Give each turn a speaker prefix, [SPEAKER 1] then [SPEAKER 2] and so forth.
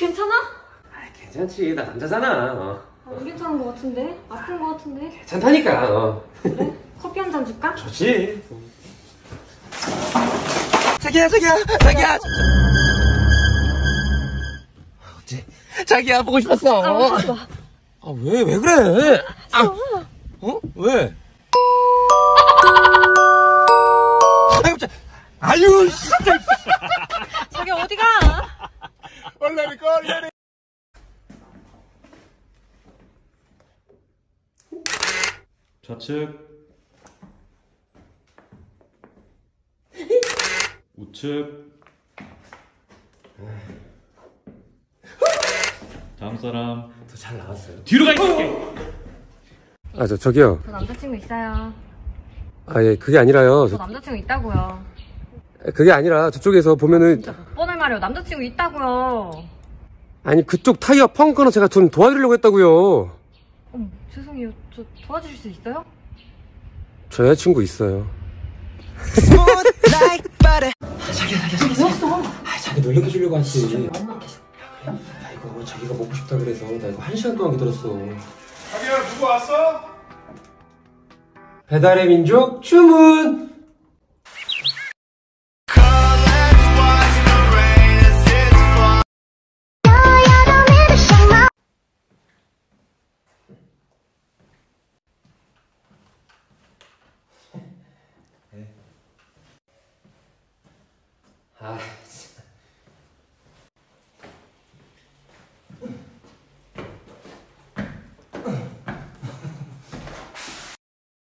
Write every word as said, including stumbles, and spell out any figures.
[SPEAKER 1] 괜찮아?
[SPEAKER 2] 아, 괜찮지. 나 남자잖아. 어.
[SPEAKER 1] 아, 안 괜찮은 것 같은데? 아픈 것 같은데?
[SPEAKER 2] 괜찮다니까. 어.
[SPEAKER 1] 그래? 커피 한 잔 줄까?
[SPEAKER 2] 좋지. 자기야, 자기야, 자기야. 어째? 자기야, 보고 싶었어.
[SPEAKER 1] 아, 오지 마.
[SPEAKER 2] 아, 왜, 왜 그래? 아, 어? 왜? 아유, 자, 아유, 진짜.
[SPEAKER 1] 자기 어디 가?
[SPEAKER 2] 얼레니까, 얼레니.
[SPEAKER 3] 좌측, 우측. 다음 사람.
[SPEAKER 2] 더 잘 나왔어요.
[SPEAKER 3] 뒤로 가 있을게.
[SPEAKER 2] 아, 저, 저기요.
[SPEAKER 1] 저 남자친구 있어요.
[SPEAKER 2] 아, 예, 그게 아니라요.
[SPEAKER 1] 저
[SPEAKER 2] 저,
[SPEAKER 1] 남자친구 있다고요.
[SPEAKER 2] 그게 아니라 저쪽에서 보면은.
[SPEAKER 1] 진짜 몇 번을 말해요. 남자친구 있다고요.
[SPEAKER 2] 아니, 그쪽 타이어 펑크는 제가 좀 도와드리려고 했다고요.
[SPEAKER 1] 어머, 죄송해요. 저 도와주실 수 있어요?
[SPEAKER 2] 저 여자친구 있어요. 아, 자기야, 자기야, 자기야.
[SPEAKER 1] 뭐였어?
[SPEAKER 2] 아, 자기 놀래켜 주려고 하지. 나 이거 자기가 먹고 싶다 그래서 나 이거 한 시간 동안 기다렸어.
[SPEAKER 4] 자기야, 누구 왔어?
[SPEAKER 2] 배달의 민족 주문.